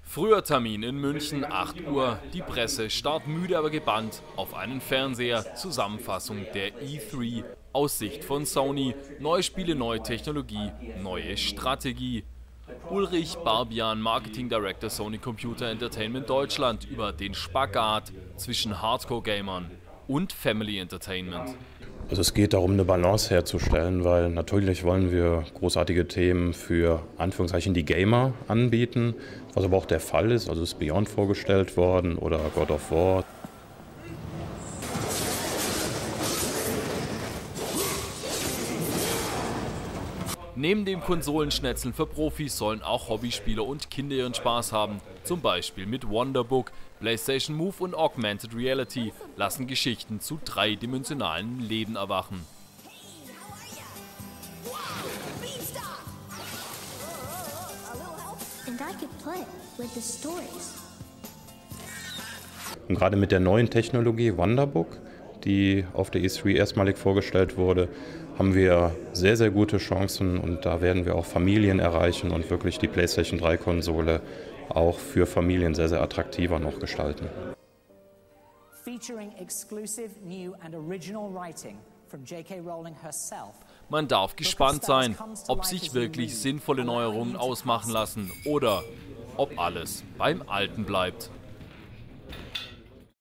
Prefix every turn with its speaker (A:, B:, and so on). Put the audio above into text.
A: Früher Termin in München, 8 Uhr. Die Presse starrt müde, aber gebannt auf einen Fernseher. Zusammenfassung der E3. Aus Sicht von Sony. Neue Spiele, neue Technologie, neue Strategie. Ulrich Barbian, Marketing Director Sony Computer Entertainment Deutschland, über den Spagat zwischen Hardcore-Gamern und Family Entertainment.
B: Also es geht darum, eine Balance herzustellen, weil natürlich wollen wir großartige Themen für Anführungszeichen die Gamer anbieten, was aber auch der Fall ist. Also ist Beyond vorgestellt worden oder God of War.
A: Neben dem Konsolenschnetzeln für Profis sollen auch Hobbyspieler und Kinder ihren Spaß haben. Zum Beispiel mit Wonderbook, PlayStation Move und Augmented Reality lassen Geschichten zu dreidimensionalen Leben erwachen.
B: Und gerade mit der neuen Technologie Wonderbook, die auf der E3 erstmalig vorgestellt wurde, haben wir sehr, sehr gute Chancen und da werden wir auch Familien erreichen und wirklich die PlayStation 3 Konsole auch für Familien sehr, sehr attraktiver noch gestalten.
A: Man darf gespannt sein, ob sich wirklich sinnvolle Neuerungen ausmachen lassen oder ob alles beim Alten bleibt.